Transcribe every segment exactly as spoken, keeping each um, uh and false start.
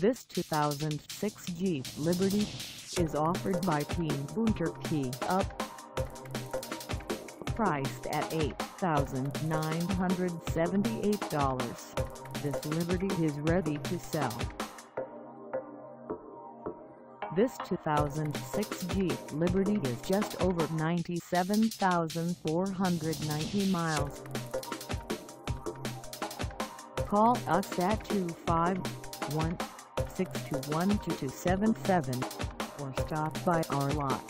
This two thousand six Jeep Liberty is offered by Team Gunther Kia. Priced at eight thousand nine hundred seventy-eight dollars, this Liberty is ready to sell. This two thousand six Jeep Liberty is just over ninety-seven thousand four hundred ninety miles. Call us at two five one, six two one, two two seven seven or stop by our lot.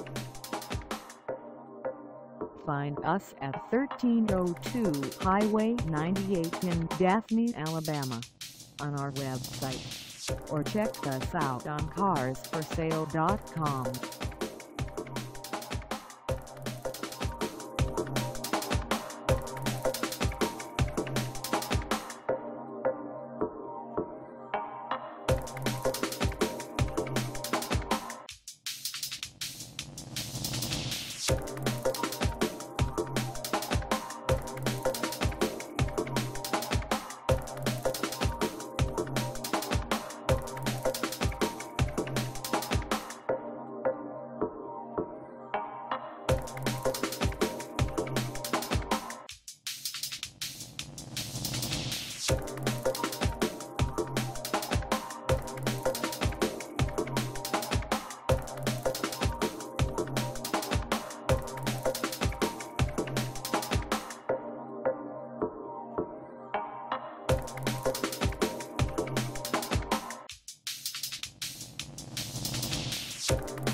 Find us at thirteen oh two Highway ninety-eight in Daphne, Alabama, on our website, or check us out on cars for sale dot com. You